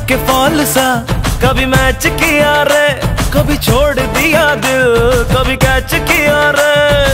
के फॉल सा कभी मैच किया रे, कभी छोड़ दिया दिल, कभी कैच किया रे।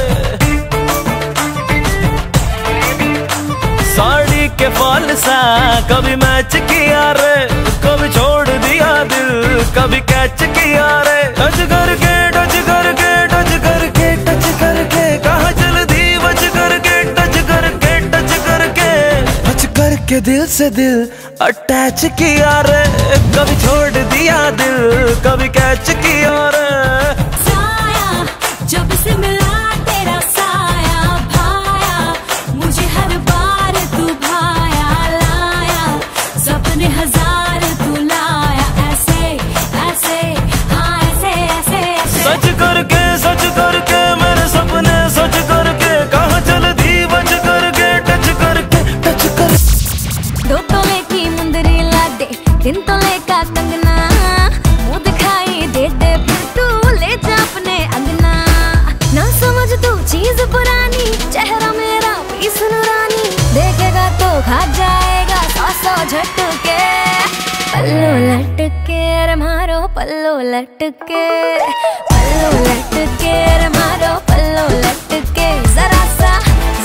साड़ी के फॉल सा कभी मैच किया रे, कभी छोड़ दिया दिल, कभी कैच किया रे। टच करके टच करके टच करके टच करके कहाँ चल दी बच करके, टच करके टच करके टच करके दिल से दिल अटैच किया रे, कभी छोड़ दिया दिल, कभी कैच किया रे। साया जब से मिला तेरा साया भाया, मुझे हर बार तू भाया लाया, सपने हजार तू लाया, ऐसे ऐसे हाँ ऐसे ऐसे ऐसे। सच करके मेरे सपने सच करके कहाँ चल दी बच करके, टच करके टच कर। 2 तोले की मुंदरी ला दे, 3 तोले का कंगना, मुँह दिखाई दे दे फिर तू ले जा अपने अंगना। ना समझ तू चीज पुरानी, चेहरा मेरा पीस नूरानी, देखेगा तो खा जाएगा 100 झटके। पल्लू लटके रे मारो पल्लू लटके, पल्लू लटके रे मारो पल्लू लटके। जरा सा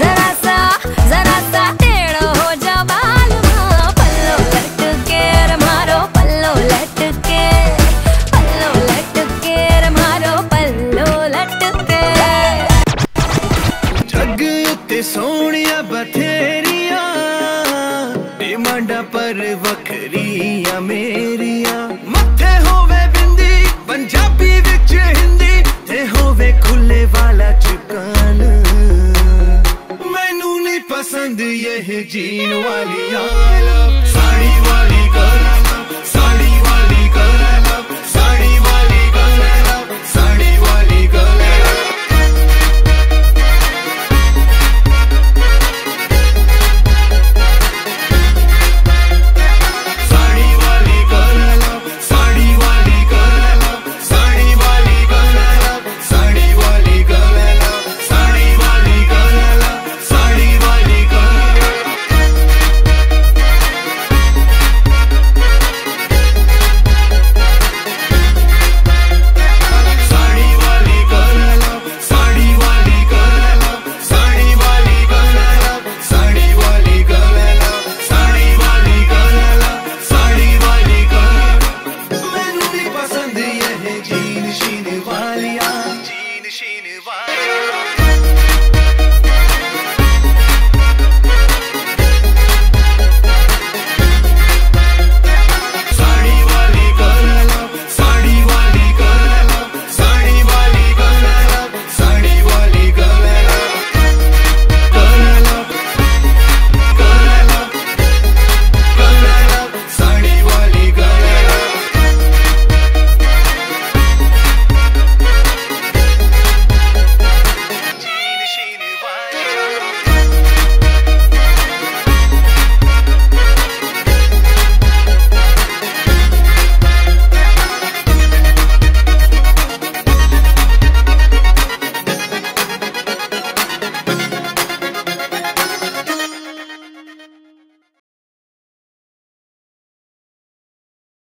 टेढ़ो हो जा बाल मारो, पल्लू लटके रे मारो पल्लू लटके, पल्लू लटके रे मारो पल्लू लटके। जग उत्ते सोहणियां बथेरियां, डिमांडां पर वखरियां मेरियां। मत्थे होवे बिंदी पंजाबी विच हिंदी, ते होवे खुले वाला चुकान। मैनू नहीं पसंद यह जीन वालियां।